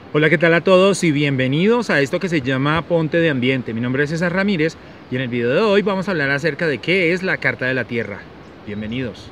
Hola, ¿qué tal a todos y bienvenidos a esto que se llama Ponte de Ambiente? Mi nombre es César Ramírez y en el video de hoy vamos a hablar acerca de qué es la Carta de la Tierra. Bienvenidos.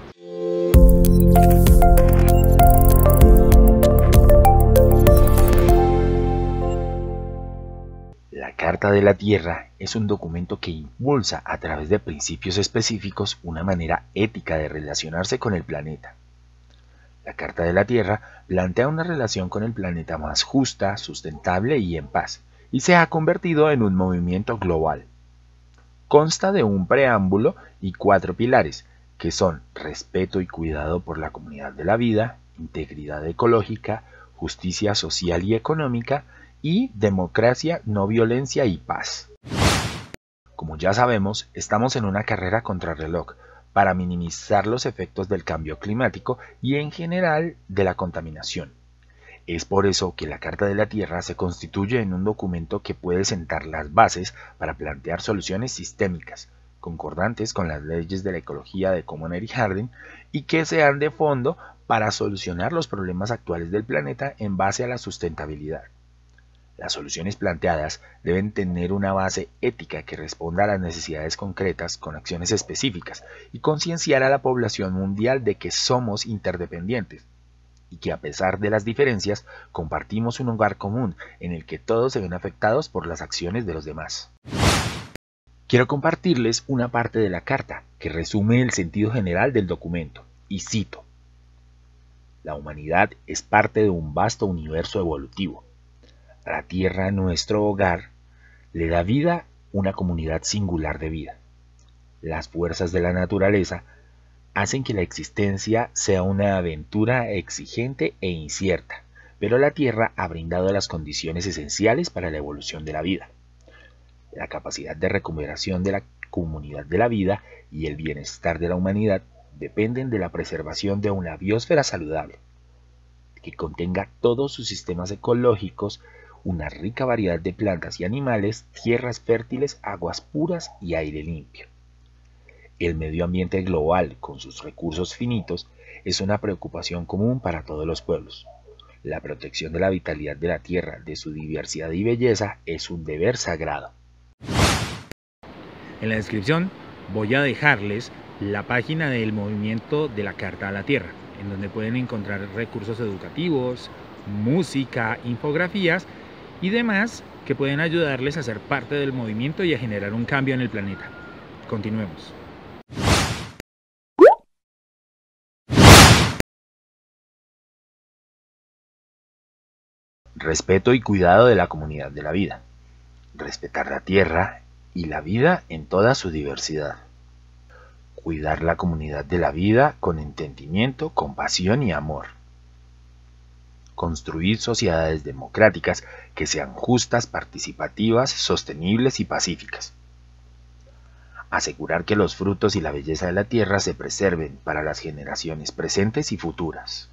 La Carta de la Tierra es un documento que impulsa a través de principios específicos una manera ética de relacionarse con el planeta. La Carta de la Tierra plantea una relación con el planeta más justa, sustentable y en paz, y se ha convertido en un movimiento global. Consta de un preámbulo y 4 pilares, que son respeto y cuidado por la comunidad de la vida, integridad ecológica, justicia social y económica, y democracia, no violencia y paz. Como ya sabemos, estamos en una carrera contrarreloj para minimizar los efectos del cambio climático y en general de la contaminación. Es por eso que la Carta de la Tierra se constituye en un documento que puede sentar las bases para plantear soluciones sistémicas, concordantes con las leyes de la ecología de Commoner y Harding, y que sean de fondo para solucionar los problemas actuales del planeta en base a la sustentabilidad. Las soluciones planteadas deben tener una base ética que responda a las necesidades concretas con acciones específicas y concienciar a la población mundial de que somos interdependientes y que a pesar de las diferencias compartimos un hogar común en el que todos se ven afectados por las acciones de los demás. Quiero compartirles una parte de la carta que resume el sentido general del documento, y cito: la humanidad es parte de un vasto universo evolutivo. A la Tierra, nuestro hogar, le da vida una comunidad singular de vida. Las fuerzas de la naturaleza hacen que la existencia sea una aventura exigente e incierta, pero la Tierra ha brindado las condiciones esenciales para la evolución de la vida. La capacidad de recuperación de la comunidad de la vida y el bienestar de la humanidad dependen de la preservación de una biosfera saludable, que contenga todos sus sistemas ecológicos, una rica variedad de plantas y animales, tierras fértiles, aguas puras y aire limpio. El medio ambiente global, con sus recursos finitos, es una preocupación común para todos los pueblos. La protección de la vitalidad de la tierra, de su diversidad y belleza, es un deber sagrado. En la descripción voy a dejarles la página del movimiento de la Carta a la Tierra, en donde pueden encontrar recursos educativos, música, infografías y demás que pueden ayudarles a ser parte del movimiento y a generar un cambio en el planeta. Continuemos. Respeto y cuidado de la comunidad de la vida. Respetar la tierra y la vida en toda su diversidad. Cuidar la comunidad de la vida con entendimiento, compasión y amor. Construir sociedades democráticas que sean justas, participativas, sostenibles y pacíficas. Asegurar que los frutos y la belleza de la tierra se preserven para las generaciones presentes y futuras.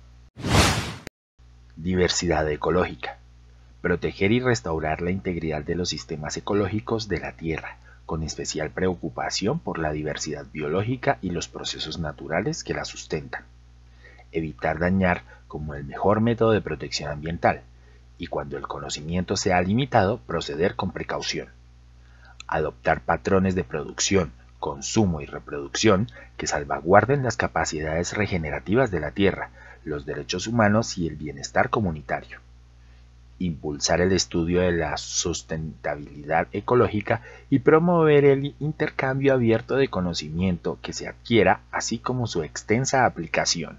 Diversidad ecológica. Proteger y restaurar la integridad de los sistemas ecológicos de la tierra, con especial preocupación por la diversidad biológica y los procesos naturales que la sustentan. Evitar dañar como el mejor método de protección ambiental, y cuando el conocimiento sea limitado, proceder con precaución. Adoptar patrones de producción, consumo y reproducción que salvaguarden las capacidades regenerativas de la tierra, los derechos humanos y el bienestar comunitario. Impulsar el estudio de la sustentabilidad ecológica y promover el intercambio abierto de conocimiento que se adquiera, así como su extensa aplicación.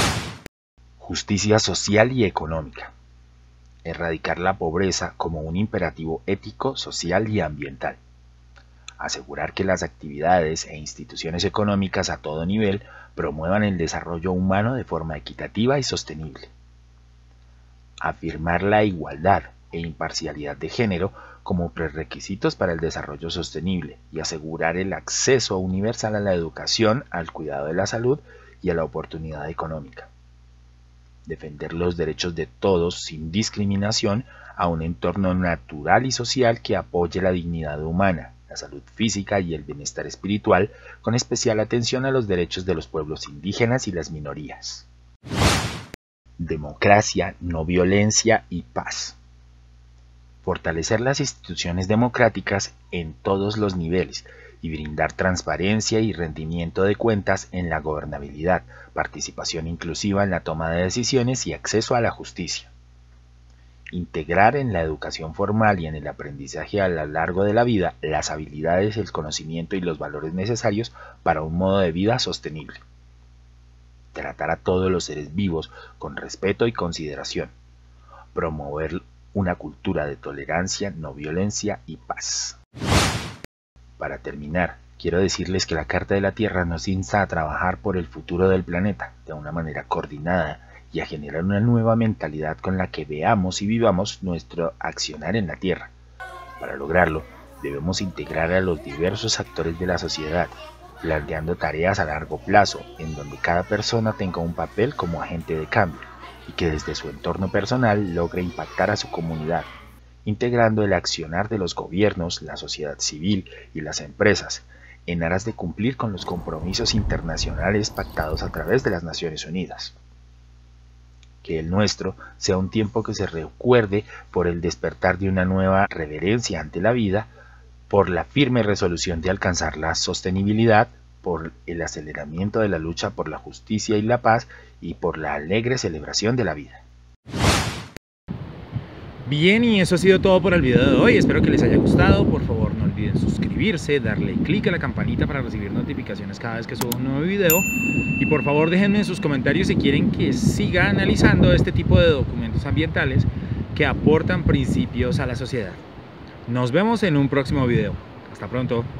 Justicia social y económica. Erradicar la pobreza como un imperativo ético, social y ambiental. Asegurar que las actividades e instituciones económicas a todo nivel promuevan el desarrollo humano de forma equitativa y sostenible. Afirmar la igualdad e imparcialidad de género como prerequisitos para el desarrollo sostenible y asegurar el acceso universal a la educación, al cuidado de la salud y a la oportunidad económica. Defender los derechos de todos sin discriminación a un entorno natural y social que apoye la dignidad humana, la salud física y el bienestar espiritual, con especial atención a los derechos de los pueblos indígenas y las minorías. Democracia, no violencia y paz. fortalecer las instituciones democráticas en todos los niveles y brindar transparencia y rendimiento de cuentas en la gobernabilidad, participación inclusiva en la toma de decisiones y acceso a la justicia. Integrar en la educación formal y en el aprendizaje a lo largo de la vida las habilidades, el conocimiento y los valores necesarios para un modo de vida sostenible. Tratar a todos los seres vivos con respeto y consideración. Promover una cultura de tolerancia, no violencia y paz. Para terminar, quiero decirles que la Carta de la Tierra nos insta a trabajar por el futuro del planeta de una manera coordinada y a generar una nueva mentalidad con la que veamos y vivamos nuestro accionar en la Tierra. Para lograrlo, debemos integrar a los diversos actores de la sociedad, planteando tareas a largo plazo en donde cada persona tenga un papel como agente de cambio y que desde su entorno personal logre impactar a su comunidad, integrando el accionar de los gobiernos, la sociedad civil y las empresas, en aras de cumplir con los compromisos internacionales pactados a través de las Naciones Unidas. Que el nuestro sea un tiempo que se recuerde por el despertar de una nueva reverencia ante la vida, por la firme resolución de alcanzar la sostenibilidad, por el aceleramiento de la lucha por la justicia y la paz y por la alegre celebración de la vida. Bien, y eso ha sido todo por el video de hoy. Espero que les haya gustado. Por favor, no olviden suscribirse, darle clic a la campanita para recibir notificaciones cada vez que subo un nuevo video. Y por favor, déjenme en sus comentarios si quieren que siga analizando este tipo de documentos ambientales que aportan principios a la sociedad. Nos vemos en un próximo video. Hasta pronto.